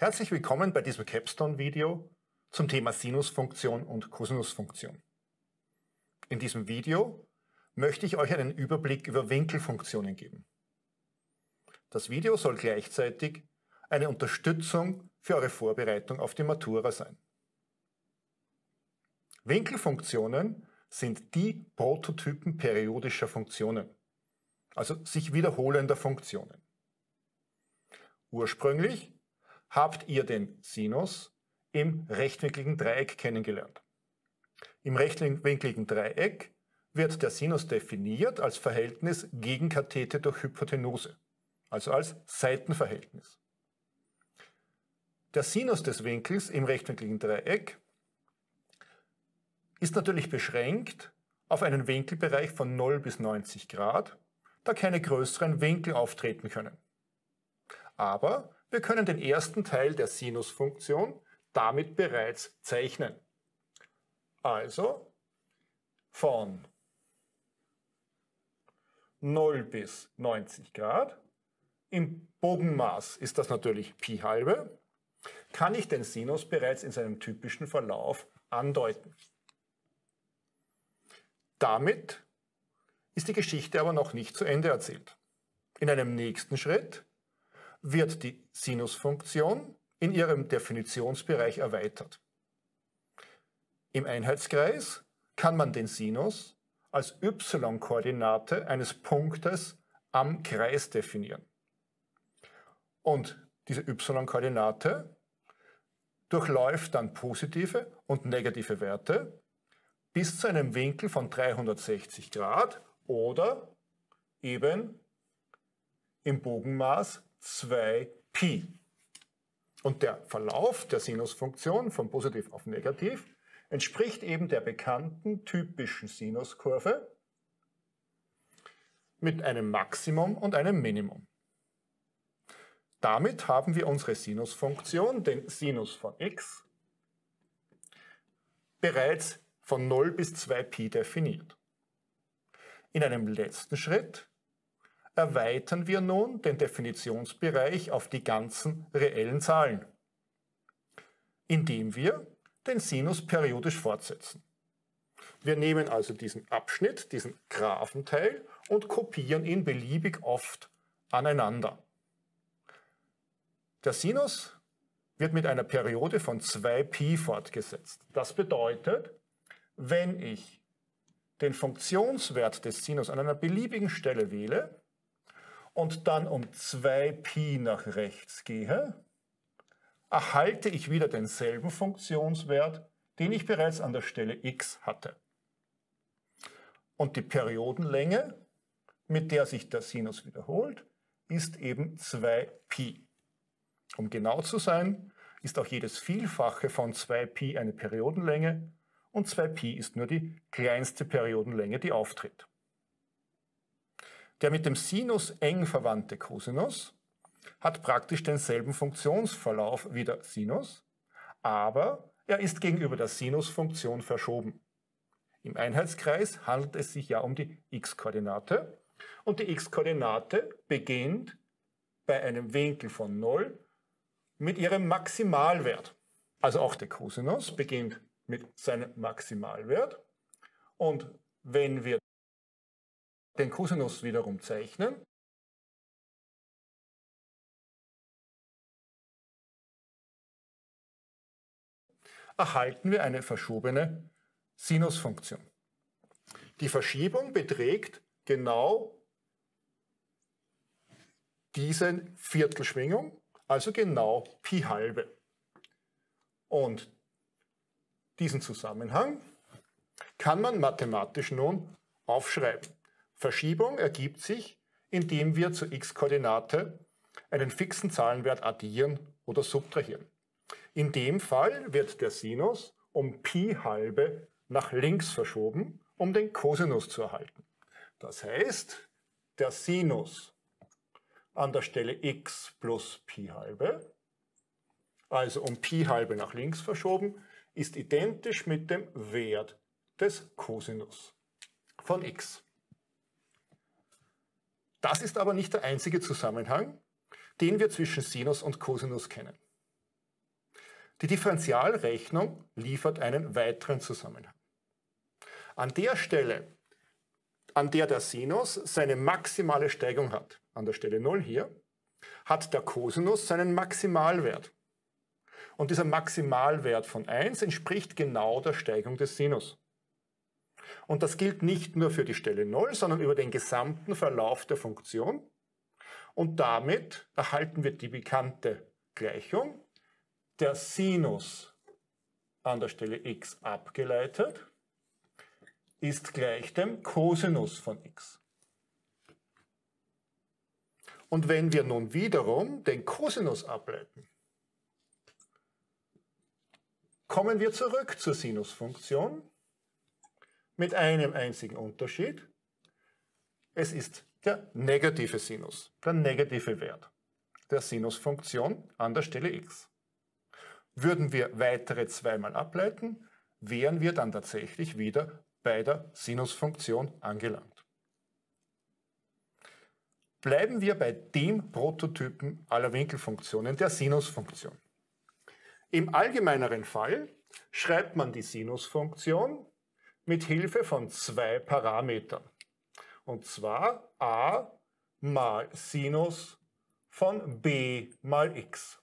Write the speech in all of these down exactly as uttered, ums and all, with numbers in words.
Herzlich willkommen bei diesem Capstone-Video zum Thema Sinusfunktion und Kosinusfunktion. In diesem Video möchte ich euch einen Überblick über Winkelfunktionen geben. Das Video soll gleichzeitig eine Unterstützung für eure Vorbereitung auf die Matura sein. Winkelfunktionen sind die Prototypen periodischer Funktionen, also sich wiederholender Funktionen. Ursprünglich habt ihr den Sinus im rechtwinkligen Dreieck kennengelernt. Im rechtwinkligen Dreieck wird der Sinus definiert als Verhältnis Gegenkathete durch Hypotenuse, also als Seitenverhältnis. Der Sinus des Winkels im rechtwinkligen Dreieck ist natürlich beschränkt auf einen Winkelbereich von null bis neunzig Grad, da keine größeren Winkel auftreten können. Aber wir können den ersten Teil der Sinusfunktion damit bereits zeichnen. Also von null bis neunzig Grad, im Bogenmaß ist das natürlich Pi halbe, kann ich den Sinus bereits in seinem typischen Verlauf andeuten. Damit ist die Geschichte aber noch nicht zu Ende erzählt. In einem nächsten Schritt wird die Sinusfunktion in ihrem Definitionsbereich erweitert. Im Einheitskreis kann man den Sinus als y-Koordinate eines Punktes am Kreis definieren. Und diese y-Koordinate durchläuft dann positive und negative Werte bis zu einem Winkel von dreihundertsechzig Grad oder eben im Bogenmaß zwei Pi. Und der Verlauf der Sinusfunktion von positiv auf negativ entspricht eben der bekannten typischen Sinuskurve mit einem Maximum und einem Minimum. Damit haben wir unsere Sinusfunktion, den Sinus von x, bereits von null bis zwei Pi definiert. In einem letzten Schritt erweitern wir nun den Definitionsbereich auf die ganzen reellen Zahlen, indem wir den Sinus periodisch fortsetzen. Wir nehmen also diesen Abschnitt, diesen Graphenteil und kopieren ihn beliebig oft aneinander. Der Sinus wird mit einer Periode von zwei Pi fortgesetzt. Das bedeutet, wenn ich den Funktionswert des Sinus an einer beliebigen Stelle wähle und dann um zwei Pi nach rechts gehe, erhalte ich wieder denselben Funktionswert, den ich bereits an der Stelle x hatte. Und die Periodenlänge, mit der sich der Sinus wiederholt, ist eben zwei Pi. Um genau zu sein, ist auch jedes Vielfache von zwei Pi eine Periodenlänge und zwei Pi ist nur die kleinste Periodenlänge, die auftritt. Der mit dem Sinus eng verwandte Cosinus hat praktisch denselben Funktionsverlauf wie der Sinus, aber er ist gegenüber der Sinusfunktion verschoben. Im Einheitskreis handelt es sich ja um die x-Koordinate und die x-Koordinate beginnt bei einem Winkel von null mit ihrem Maximalwert. Also auch der Cosinus beginnt mit seinem Maximalwert und wenn wir den Cosinus wiederum zeichnen, erhalten wir eine verschobene Sinusfunktion. Die Verschiebung beträgt genau diese Viertelschwingung, also genau Pi halbe. Und diesen Zusammenhang kann man mathematisch nun aufschreiben. Verschiebung ergibt sich, indem wir zur x-Koordinate einen fixen Zahlenwert addieren oder subtrahieren. In dem Fall wird der Sinus um Pi halbe nach links verschoben, um den Cosinus zu erhalten. Das heißt, der Sinus an der Stelle x plus Pi halbe, also um Pi halbe nach links verschoben, ist identisch mit dem Wert des Cosinus von x. Das ist aber nicht der einzige Zusammenhang, den wir zwischen Sinus und Cosinus kennen. Die Differentialrechnung liefert einen weiteren Zusammenhang. An der Stelle, an der der Sinus seine maximale Steigung hat, an der Stelle null hier, hat der Cosinus seinen Maximalwert. Und dieser Maximalwert von eins entspricht genau der Steigung des Sinus. Und das gilt nicht nur für die Stelle null, sondern über den gesamten Verlauf der Funktion. Und damit erhalten wir die bekannte Gleichung. Der Sinus an der Stelle x abgeleitet ist gleich dem Cosinus von x. Und wenn wir nun wiederum den Cosinus ableiten, kommen wir zurück zur Sinusfunktion mit einem einzigen Unterschied. Es ist der negative Sinus, der negative Wert der Sinusfunktion an der Stelle x. Würden wir weitere zweimal ableiten, wären wir dann tatsächlich wieder bei der Sinusfunktion angelangt. Bleiben wir bei dem Prototypen aller Winkelfunktionen, der Sinusfunktion. Im allgemeineren Fall schreibt man die Sinusfunktion mit Hilfe von zwei Parametern. Und zwar a mal Sinus von b mal x.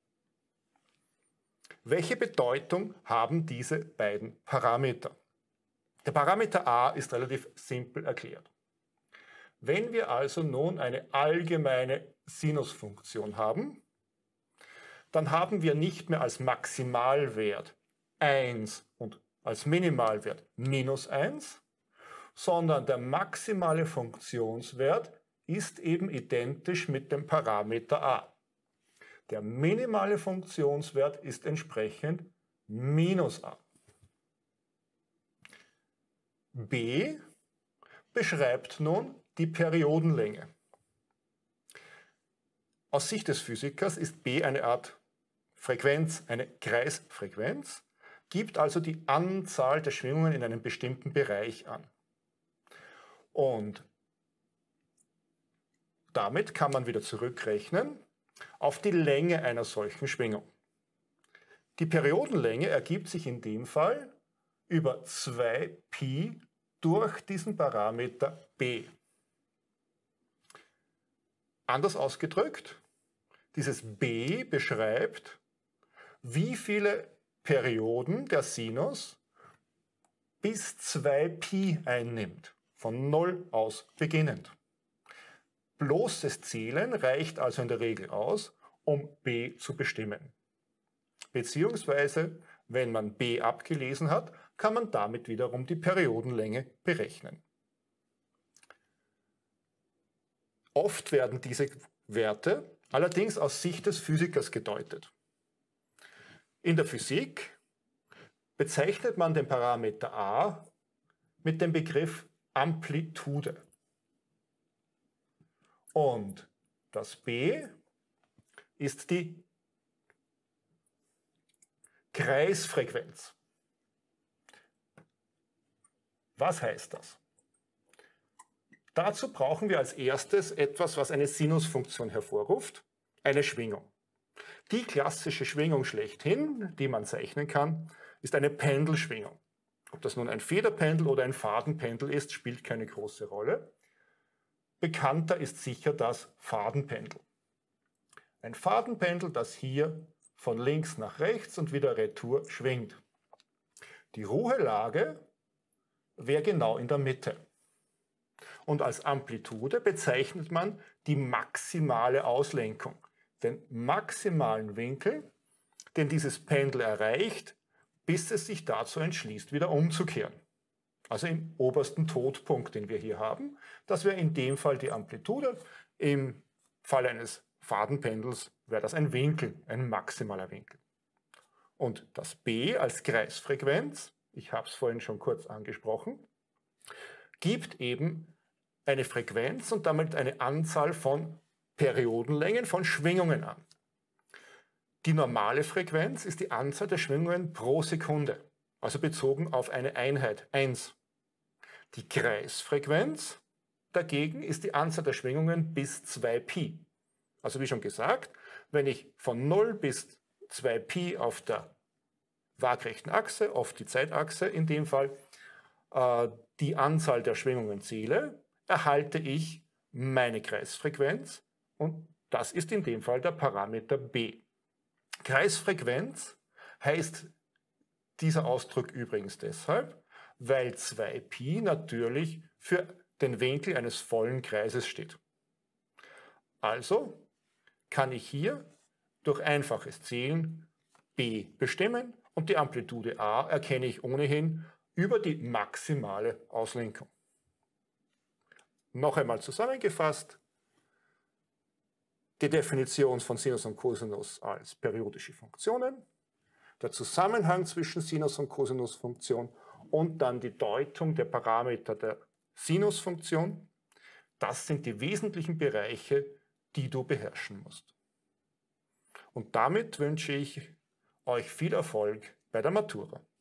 Welche Bedeutung haben diese beiden Parameter? Der Parameter a ist relativ simpel erklärt. Wenn wir also nun eine allgemeine Sinusfunktion haben, dann haben wir nicht mehr als Maximalwert eins und als Minimalwert minus eins, sondern der maximale Funktionswert ist eben identisch mit dem Parameter a. Der minimale Funktionswert ist entsprechend minus a. B beschreibt nun die Periodenlänge. Aus Sicht des Physikers ist B eine Art Frequenz, eine Kreisfrequenz, gibt also die Anzahl der Schwingungen in einem bestimmten Bereich an. Und damit kann man wieder zurückrechnen auf die Länge einer solchen Schwingung. Die Periodenlänge ergibt sich in dem Fall über zwei Pi durch diesen Parameter b. Anders ausgedrückt, dieses b beschreibt, wie viele Perioden der Sinus bis zwei Pi einnimmt, von null aus beginnend. Bloßes Zählen reicht also in der Regel aus, um b zu bestimmen. Beziehungsweise, wenn man b abgelesen hat, kann man damit wiederum die Periodenlänge berechnen. Oft werden diese Werte allerdings aus Sicht des Physikers gedeutet. In der Physik bezeichnet man den Parameter a mit dem Begriff Amplitude. Und das b ist die Kreisfrequenz. Was heißt das? Dazu brauchen wir als erstes etwas, was eine Sinusfunktion hervorruft, eine Schwingung. Die klassische Schwingung schlechthin, die man zeichnen kann, ist eine Pendelschwingung. Ob das nun ein Federpendel oder ein Fadenpendel ist, spielt keine große Rolle. Bekannter ist sicher das Fadenpendel. Ein Fadenpendel, das hier von links nach rechts und wieder retour schwingt. Die Ruhelage wäre genau in der Mitte. Und als Amplitude bezeichnet man die maximale Auslenkung, den maximalen Winkel, den dieses Pendel erreicht, bis es sich dazu entschließt, wieder umzukehren. Also im obersten Todpunkt, den wir hier haben. Das wäre in dem Fall die Amplitude. Im Fall eines Fadenpendels wäre das ein Winkel, ein maximaler Winkel. Und das b als Kreisfrequenz, ich habe es vorhin schon kurz angesprochen, gibt eben eine Frequenz und damit eine Anzahl von Periodenlängen, von Schwingungen an. Die normale Frequenz ist die Anzahl der Schwingungen pro Sekunde, also bezogen auf eine Einheit, eins. Die Kreisfrequenz dagegen ist die Anzahl der Schwingungen bis zwei Pi. Also wie schon gesagt, wenn ich von null bis zwei Pi auf der waagrechten Achse, auf die Zeitachse in dem Fall, äh, die Anzahl der Schwingungen zähle, erhalte ich meine Kreisfrequenz und das ist in dem Fall der Parameter b. Kreisfrequenz heißt dieser Ausdruck übrigens deshalb, weil zwei Pi natürlich für den Winkel eines vollen Kreises steht. Also kann ich hier durch einfaches Zählen b bestimmen und die Amplitude a erkenne ich ohnehin über die maximale Auslenkung. Noch einmal zusammengefasst, die Definition von Sinus und Cosinus als periodische Funktionen, der Zusammenhang zwischen Sinus- und Cosinusfunktion und dann die Deutung der Parameter der Sinusfunktion. Das sind die wesentlichen Bereiche, die du beherrschen musst. Und damit wünsche ich euch viel Erfolg bei der Matura.